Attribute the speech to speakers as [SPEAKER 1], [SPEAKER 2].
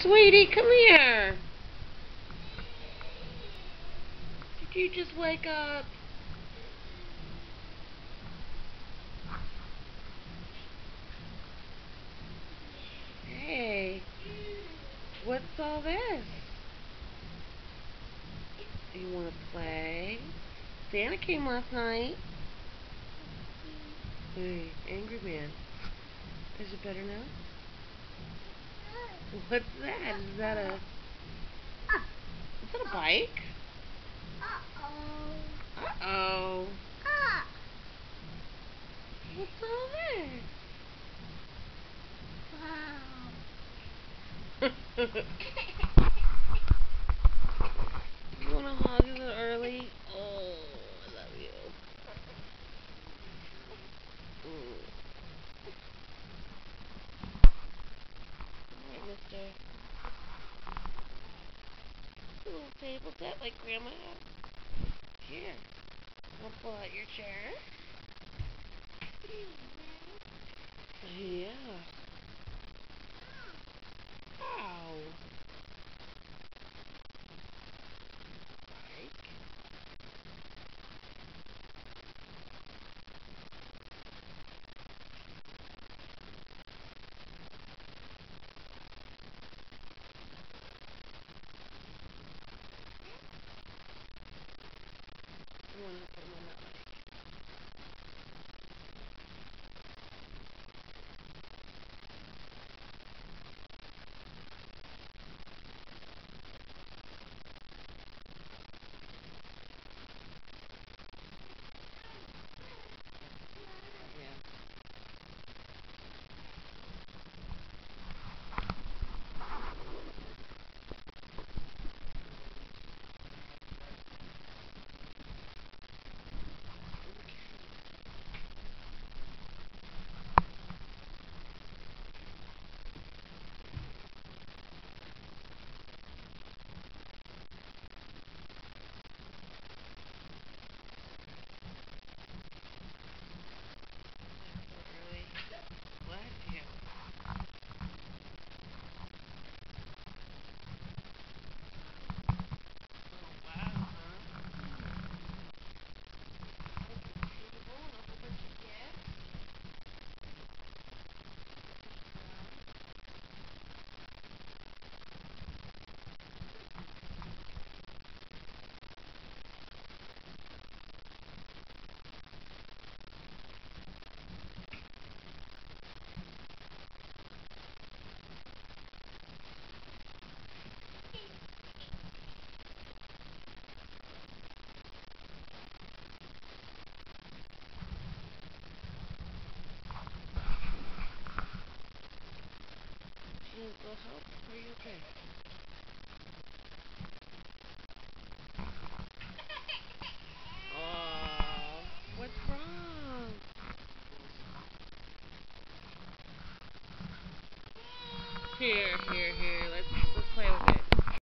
[SPEAKER 1] Sweetie, come here. Did you just wake up? Hey, what's all this? You want to play? Santa came last night. Hey, angry man. Is it better now? What's that? Is that a... Is that a bike? Uh-oh. What's all this? You want to hug? Is it early? Oh, I love you. Mm. Alright, mister. A little table set like Grandma had. Here. I'll pull out your chair. Yeah. Ow. Bike. I want to put him on that bike. Yeah. Really? What? Yeah. Oh, wow, huh? Comfortable and a whole bunch of gifts. You need a little help? Are you okay? Oh, what's wrong? Here, here, here.